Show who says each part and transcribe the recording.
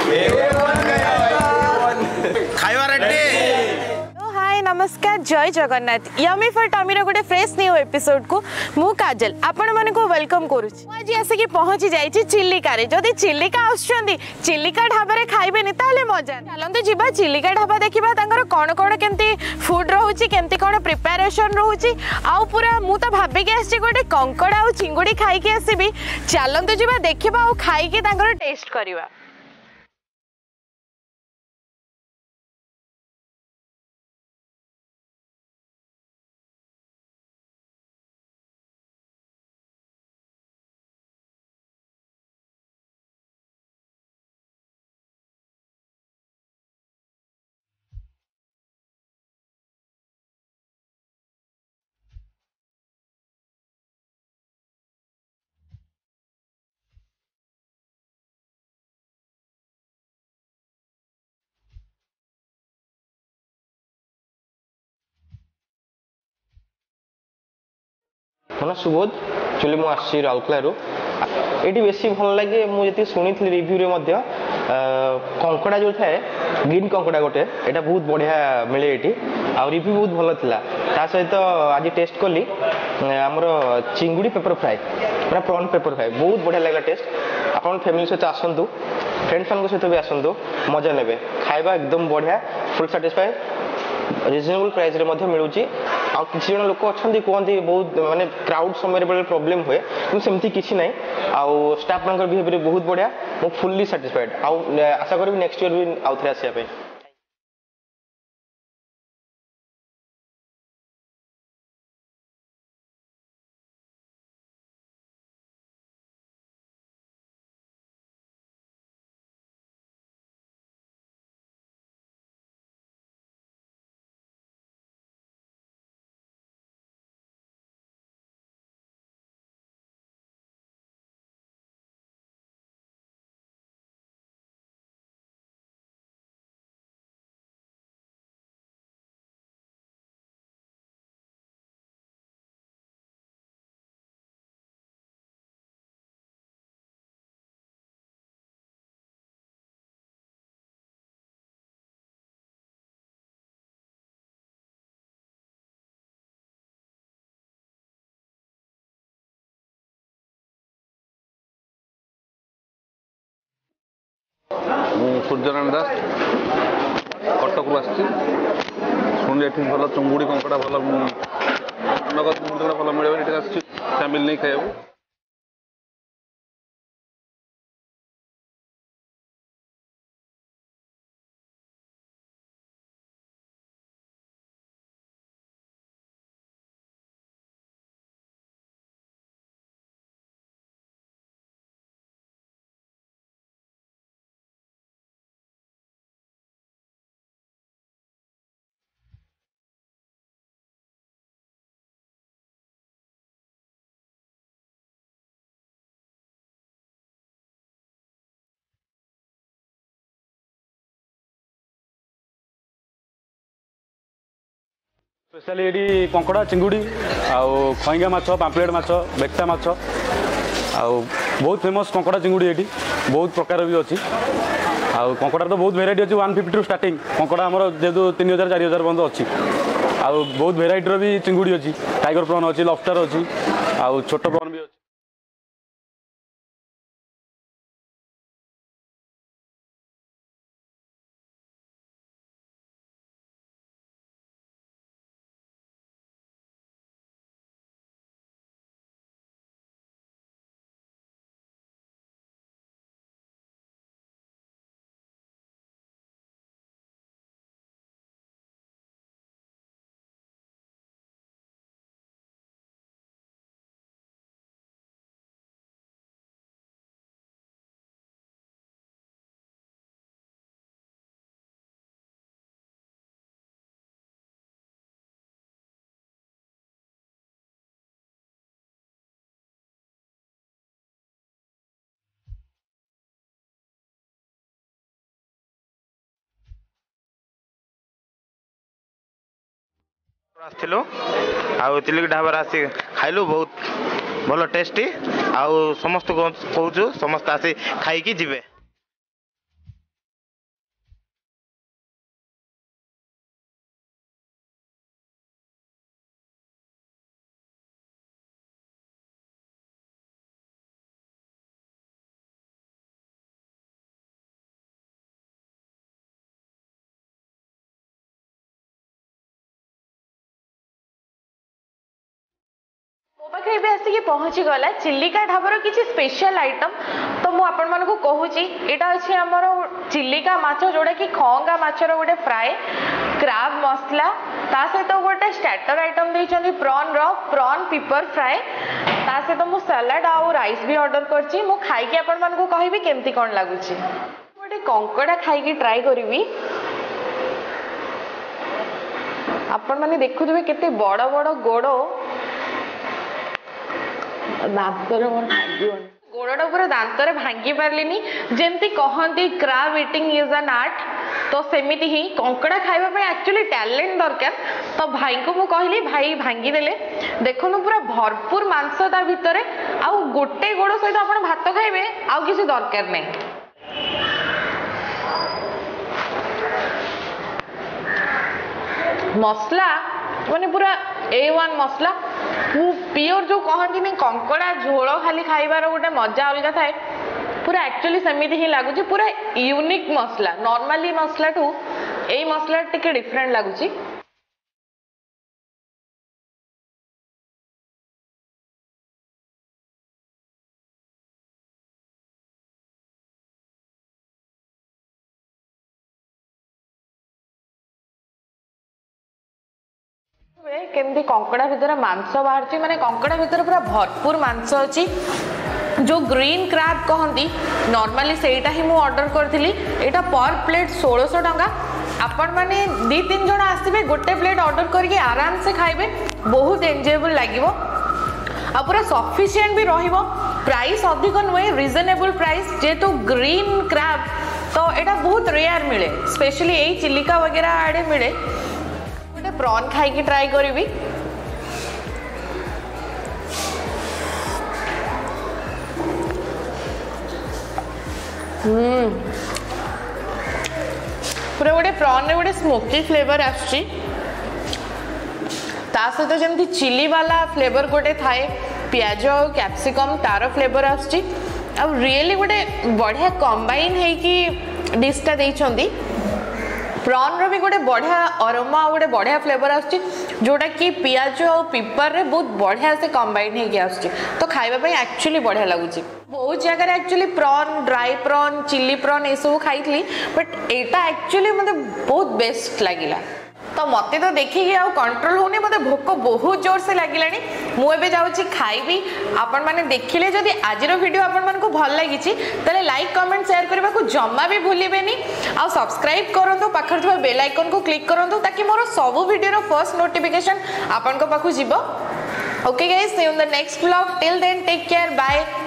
Speaker 1: खाइबा रेडी।
Speaker 2: हाय नमस्कार जय जगन्नाथ यमी फॉर टमीर गोटे फ्रेश न्यू एपिसोड को मु काजल आपण मन को वेलकम करुछि। आज आसिक पहुंची जाइछि चिल्लिका रे। जदि चिल्लिका आछुंदी चिल्लिका ढाबा रे खाइबेनी ताले मजा। चलंतु जिबा चिल्लिका ढाबा देखिबा तांकर कोन कोन केमती फूड रहउछि केमती कोन प्रिपरेशन रहउछि आउ पूरा मु तो भाबे के आछि गोटे कंकड़ा आउ चिंगुडी खाइ के आसीबी। चलंतु जिबा देखिबा आउ खाइ के तांकर टेस्ट करबा।
Speaker 3: मन सुबोध चुली मुझे राउरकेला ये बेसी भल लगे मुझे शुणी रिव्यू रे कंकड़ा जो थाए ग्रीन कंकड़ा गोटे यहाँ बहुत बढ़िया मिले ये आ रिव्यू बहुत भल था सहित आज टेस्ट कली आमर चिंगुड़ी पेपर फ्राए मैं प्रॉन पेपर फ्राए बहुत बढ़िया लगा टेस्ट। आप फैमिली सहित आसतु फ्रेंड्स मान सहित भी आसतु मजा ने खाଇବା एकदम बढ़िया फुल साटिस्फाई रिजनेबल प्राइस रे मिलूँ। आ किसी जन लोक अच्छा कहते बहुत माने क्राउड समय बेले प्रॉब्लम हुए कि सेमती किसी ना आउ स्टाफ मान बिहेवियर बहुत बढ़िया मु फुल्ली साटिस्फाइड आउ आशा करी नेक्स्ट ईयर भी आउ थे आसिया पे।
Speaker 4: सूर्यनारायण दास कटक शुणी भल चुंगुड़ी कंकड़ा भल नगद भल मिले फैमिली नहीं खाइबू।
Speaker 5: स्पेशली ये कंकड़ा चिंगुड़ी आउ खईंगा माछ पाम्पलेट माछ बेक्टा माछ आउ बहुत फेमस कंकड़ा चिंगुड़ी ये बहुत प्रकार भी अच्छी आउ कंकड़ा तो बहुत भेराइटी अच्छी 150 टू स्टार्टिंग कंकड़ा आमर जेहतु 3000 4000 बंद अच्छी आउ बहुत भेराइटर भी चिंगुड़ी अच्छी टाइगर प्रॉन अच्छी लॉबस्टर अच्छी आउ छोट प्रॉन भी अच्छी।
Speaker 1: आसलु आउ चिल्लिका ढाबार आसी खाइलु बहुत भल टेस्टी आउ समस्त कहूँ समस्त आसी खाई जिबे।
Speaker 2: ମୋ ପାଖରେ ଏବେ ଆସିକି ପହଞ୍ଚି ଗଲା ଚିଲିକା ଢାବାର କିଛି स्पेशल आइटम। तो मु आपण मानको कहूची एटा अछि हमर चिलिका माछ जोडा कि खंगा माछर गोटे फ्राए क्राब मसला ता सहित गोटे स्टार्टर आइटम देइछन्ती प्रॉन पेपर फ्राए ता सहित मु सलाड आ राइस भी ऑर्डर करछि। मु खाई के आपण मानको कहबी केमती कोन लागुछि। गोटे कंकड़ा खाई के ट्राई करबी। आपण माने देखुथिबे केते बड़ बड़ गोड़ दांतरे मोर भांगी गोड़टा पूरा दांतरे भांगी पारलिनी। जेमती कहती crab eating is an art तो सेमिति ही कंकड़ा खाइबा पे एक्चुअली टैलेंट दरकार। तो भाई को मु कहली भाई भांगी देले देखनु पूरा भरपूर मांस ता भितरे आउ गोटे गोड़ सहित आपण भात खाइबे आउ किसी दरकार नै। मसला माने पूरा A1 मसला प्योर जो कहती नहीं कंकड़ा झोल खाली खाइबार गोटे मजा अलग थाए पूरा एक्चुअली सेमिति ही लगुच पूरा यूनिक मसला नॉर्मली मसला टू ए मसला टिके डिफरेंट लगुच। केमती कंकड़ा भितर मांस बाहर माने कंकड़ा भितर पूरा भरपूर मांस अच्छी। जो ग्रीन क्रैब कहती नॉर्मली सेटा ही मु ऑर्डर करथिली। एटा पर प्लेट 1600 टंका। आपण माने 2-3 जण आसीबे गोटे प्लेट ऑर्डर करके आराम से खाइबे बहुत एंजॉयबल लागिवो आ पूरा सफिशिएंट भी रहिवो। प्राइस अधिक नुहे रिजनेबल प्राइस जेतु ग्रीन क्रैब तो एटा बहुत रेयर मिले स्पेशली एई चिलिका वगैरह आड़े मिले। गोटे प्रॉन खाई की ट्राई करबी। पूरा गोटे प्रॉन रे गोटे स्मोकी फ्लेवर आछी ता सहित जमती चिली वाला फ्लेवर गोटे थाए पियाज और कैप्सिकम तार फ्लेवर आछी अब रियली गोटे बढ़िया कंबाइन है कि डिशटा देइछंदी। प्रॉन रो भी गोटे बढ़िया अरोमा गोटे बढ़िया फ्लेवर आछी जोटा कि पियाज और पेपर रे बहुत बढ़िया से कंबाइन है कि आछी तो खाइबा पई एक्चुअली बढ़िया लागुची। बहुत जगह actually prawn dry prawn chilli prawn ये सब खाई बट एटा एक्चुअली मते बहुत बेस्ट लागिला। तो मते तो देखिए आउ कंट्रोल होनी मते भोक बहुत जोर से लागिलानी मु एबे जाउची खाइबी। आपण माने देखिले जदि आजिर वीडियो आपण मान को भल लागी तले लाइक कमेंट शेयर करबा को जम्मा भी भूलिबेनी आ सब्सक्राइब करंतु पाखर थवा बेल आइकन को क्लिक करंतु ताकि मोर सब वीडियो रो फर्स्ट नोटिफिकेशन आपण को पाखु जिवो। Okay guys see you in the next vlog till then take care bye.